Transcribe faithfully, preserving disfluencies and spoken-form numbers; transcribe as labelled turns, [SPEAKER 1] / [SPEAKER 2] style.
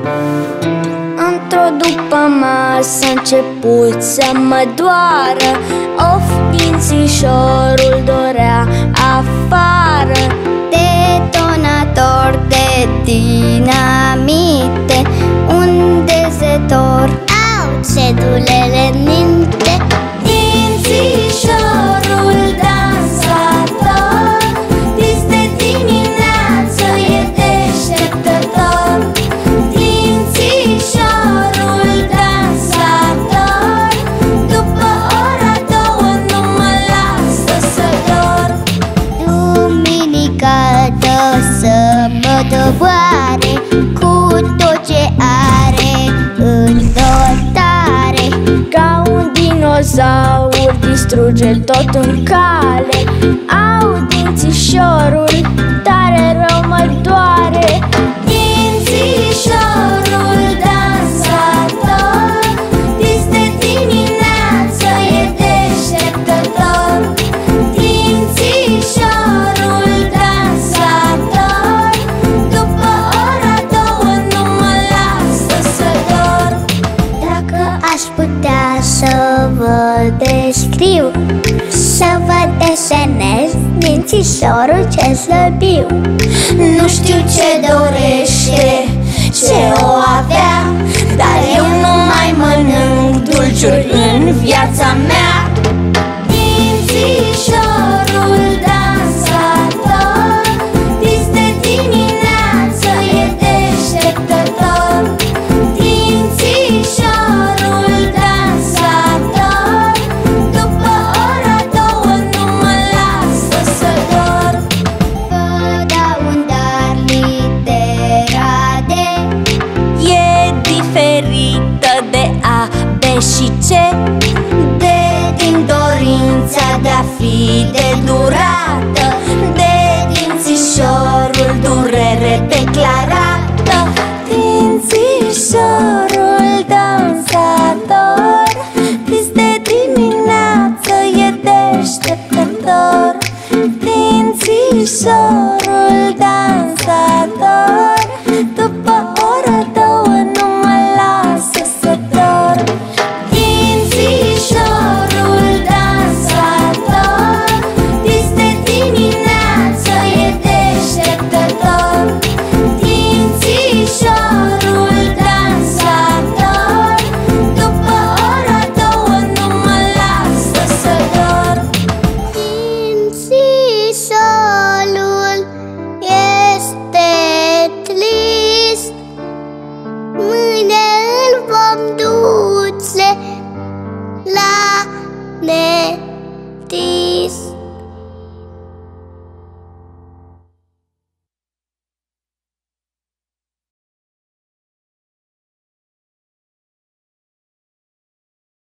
[SPEAKER 1] Într-o după-masă a început să mă doară. Of, dințișorul dorea afară.
[SPEAKER 2] Detonator de dinamite, un dezetor, au cedulele în minte.
[SPEAKER 1] Dințișorul dansator, dis de dimineață e deșteptător. Dințișorul dansator, după ora două nu mă lasă să dor.
[SPEAKER 2] Duminica dă să mă doboare cu tot ce are în dotare.
[SPEAKER 1] Ca un dinozaur distruge tot în cale. Au, dințișorul tare rău mă doare. Dințișorul dansator, dis de dimineață e deșteptător. Dințișorul dansator, după ora două nu mă lasă să dor.
[SPEAKER 2] Dacă aș putea să vă descriu, să vă desenez dințișorul ce slăbiu.
[SPEAKER 1] Nu știu ce dorește, ce o avea, dar eu nu mai mănânc dulciuri în viața mea. Dințișorul dansator, dis de dimineață e deșteptător. Dințișorul dansator, după ora două nu mă lasă să dor.
[SPEAKER 2] Vă dau un dar, litera D,
[SPEAKER 1] E diferită de A, B și C. De din dorința de a fi de durată, de dințișorul durere declarată.